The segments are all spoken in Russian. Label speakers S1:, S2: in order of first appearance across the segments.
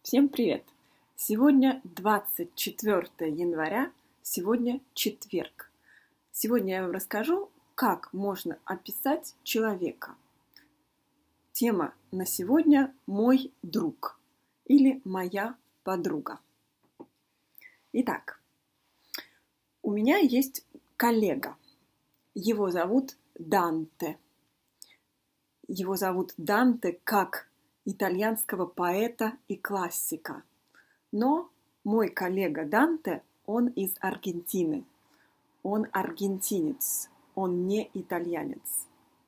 S1: Всем привет! Сегодня 24 января, сегодня четверг. Сегодня я вам расскажу, как можно описать человека. Тема на сегодня «Мой друг» или «Моя подруга». Итак, у меня есть коллега. Его зовут Данте. Его зовут Данте как итальянского поэта и классика. Но мой коллега Данте, он из Аргентины. Он аргентинец, он не итальянец.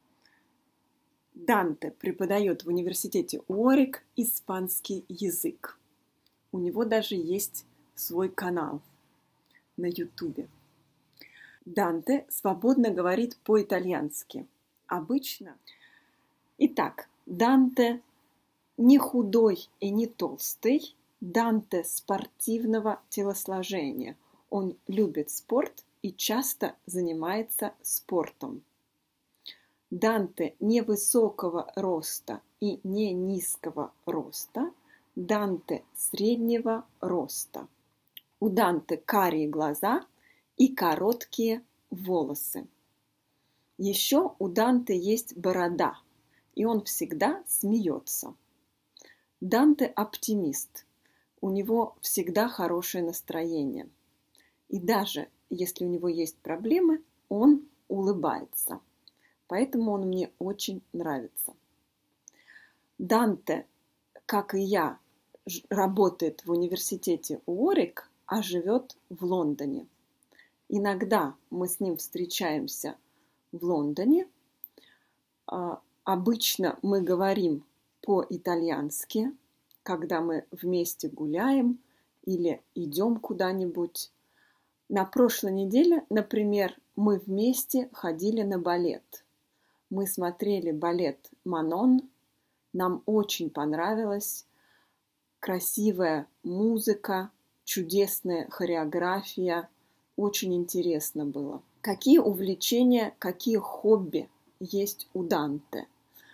S1: Данте преподает в университете Уорик испанский язык. У него даже есть свой канал на Ютубе. Данте свободно говорит по-итальянски. Обычно. Итак, Данте не худой и не толстый. Данте спортивного телосложения. Он любит спорт и часто занимается спортом. Данте невысокого роста и не низкого роста. Данте среднего роста. У Данте карие глаза и короткие волосы. Еще у Данте есть борода, и он всегда смеется. Данте оптимист. У него всегда хорошее настроение. И даже если у него есть проблемы, он улыбается. Поэтому он мне очень нравится. Данте, как и я, работает в университете Уорик, а живет в Лондоне. Иногда мы с ним встречаемся в Лондоне. Обычно мы говорим по-итальянски, когда мы вместе гуляем или идем куда-нибудь. На прошлой неделе, например, мы вместе ходили на балет. Мы смотрели балет «Манон». Нам очень понравилось. Красивая музыка, чудесная хореография. Очень интересно было. Какие увлечения, какие хобби есть у Данте?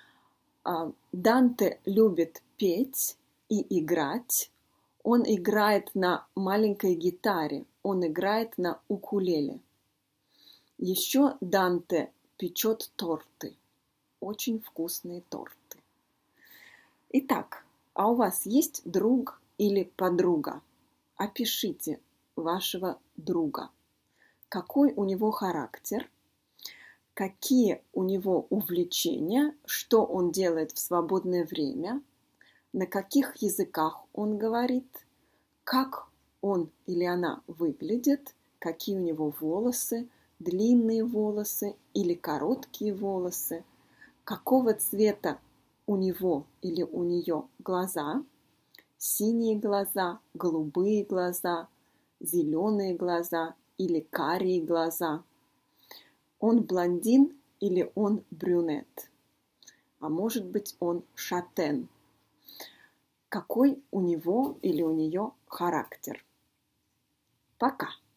S1: Данте любит петь и играть. Он играет на маленькой гитаре, он играет на укулеле. Еще Данте печет торты, очень вкусные торты. Итак, а у вас есть друг или подруга? Опишите вашего друга. Какой у него характер? Какие у него увлечения, что он делает в свободное время, на каких языках он говорит, как он или она выглядит, какие у него волосы, длинные волосы или короткие волосы, какого цвета у него или у нее глаза, синие глаза, голубые глаза, зеленые глаза или карие глаза. Он блондин или он брюнет? А может быть, он шатен? Какой у него или у нее характер? Пока!